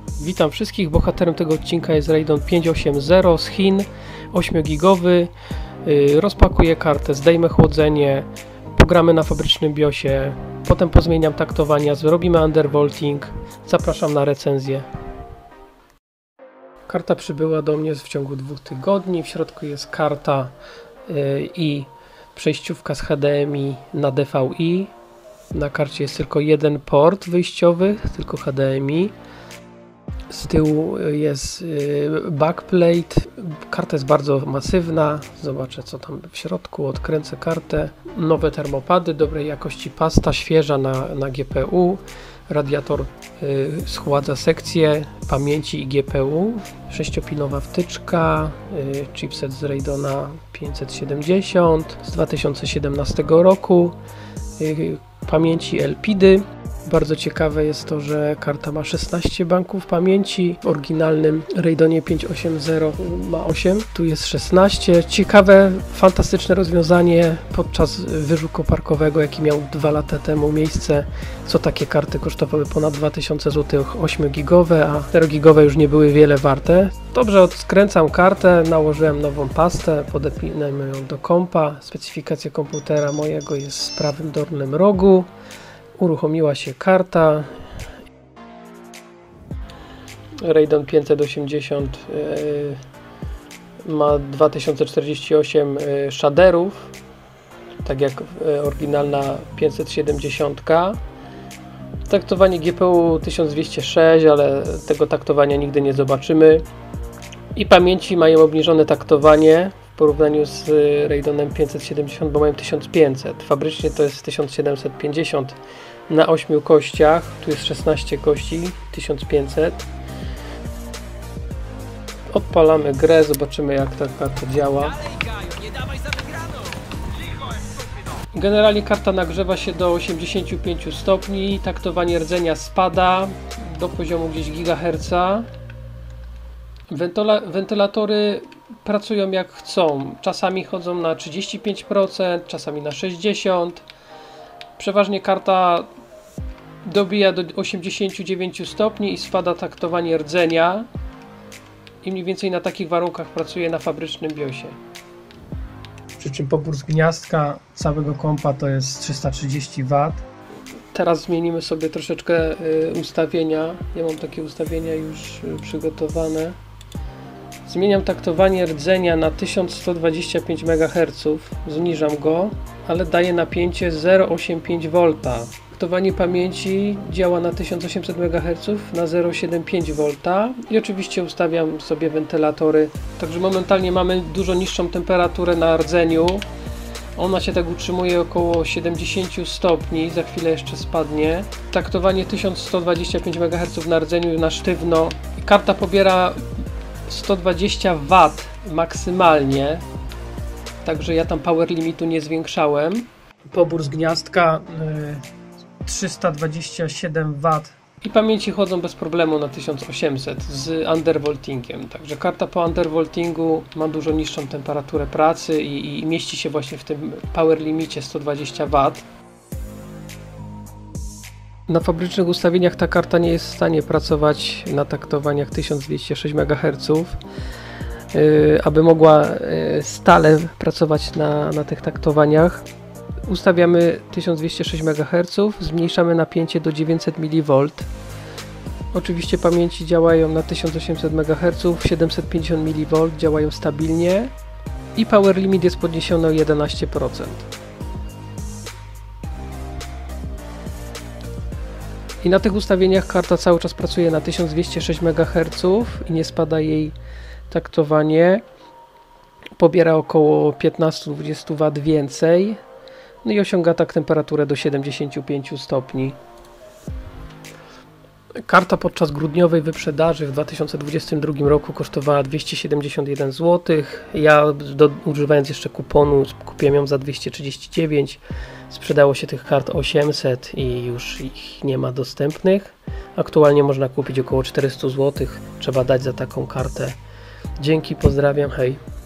Witam wszystkich. Bohaterem tego odcinka jest Radeon 580 z Chin, 8-gigowy. Rozpakuję kartę, zdejmę chłodzenie, pogramy na fabrycznym BIOSie, potem pozmieniam taktowania, zrobimy undervolting. Zapraszam na recenzję. Karta przybyła do mnie w ciągu 2 tygodni. W środku jest karta i przejściówka z HDMI na DVI. Na karcie jest tylko jeden port wyjściowy, tylko HDMI. Z tyłu jest backplate. Karta jest bardzo masywna. Zobaczę, co tam w środku. Odkręcę kartę. Nowe termopady, dobrej jakości pasta, świeża na GPU. Radiator schładza sekcję pamięci i GPU. 6-pinowa wtyczka. Chipset z Radeona 570 z 2017 roku. Pamięci LPD. Bardzo ciekawe jest to, że karta ma 16 banków pamięci. W oryginalnym Radeonie 580 ma 8, tu jest 16. Ciekawe, fantastyczne rozwiązanie podczas wyżu koparkowego, jaki miał 2 lata temu miejsce. Co takie karty kosztowały ponad 2000 zł, 8-gigowe, a 4-gigowe już nie były wiele warte. Dobrze, odkręcam kartę, nałożyłem nową pastę, podepinamy ją do kompa. Specyfikacja komputera mojego jest w prawym dolnym rogu. Uruchomiła się karta. Radeon 580 ma 2048 shaderów, tak jak oryginalna 570. Taktowanie GPU 1206, ale tego taktowania nigdy nie zobaczymy. I pamięci mają obniżone taktowanie w porównaniu z Radeonem 570, bo mają 1500. Fabrycznie to jest 1750 na 8 kościach. Tu jest 16 kości, 1500. Odpalamy grę, zobaczymy, jak ta karta działa. Generalnie karta nagrzewa się do 85 stopni. Taktowanie rdzenia spada do poziomu gdzieś gigaherca. Wentylatory pracują jak chcą. Czasami chodzą na 35%, czasami na 60%. Przeważnie karta dobija do 89 stopni i spada taktowanie rdzenia. I mniej więcej na takich warunkach pracuje na fabrycznym BIOSie. Przy czym pobór z gniazdka całego kompa to jest 330 W. Teraz zmienimy sobie troszeczkę ustawienia. Ja mam takie ustawienia już przygotowane. Zmieniam taktowanie rdzenia na 1125 MHz, zniżam go, ale daję napięcie 0,85 V. Taktowanie pamięci działa na 1800 MHz na 0,75 V i oczywiście ustawiam sobie wentylatory. Także momentalnie mamy dużo niższą temperaturę na rdzeniu. Ona się tak utrzymuje około 70 stopni, za chwilę jeszcze spadnie. Taktowanie 1125 MHz na rdzeniu na sztywno. Karta pobiera 120 W maksymalnie, także ja tam power limitu nie zwiększałem. Pobór z gniazdka 327 W i pamięci chodzą bez problemu na 1800 z undervoltingiem, także karta po undervoltingu ma dużo niższą temperaturę pracy i mieści się właśnie w tym power limicie 120 W. Na fabrycznych ustawieniach ta karta nie jest w stanie pracować na taktowaniach 1206 MHz. Aby mogła stale pracować na tych taktowaniach, ustawiamy 1206 MHz, zmniejszamy napięcie do 900 mV. Oczywiście pamięci działają na 1800 MHz, 750 mV działają stabilnie i power limit jest podniesiony o 11%. I na tych ustawieniach karta cały czas pracuje na 1206 MHz i nie spada jej taktowanie. Pobiera około 15-20 W więcej. No i osiąga tak temperaturę do 75 stopni. Karta podczas grudniowej wyprzedaży w 2022 roku kosztowała 271 zł. Ja używając jeszcze kuponu kupiłem ją za 239. Sprzedało się tych kart 800 i już ich nie ma dostępnych. Aktualnie można kupić około 400 zł. Trzeba dać za taką kartę. Dzięki, pozdrawiam, hej.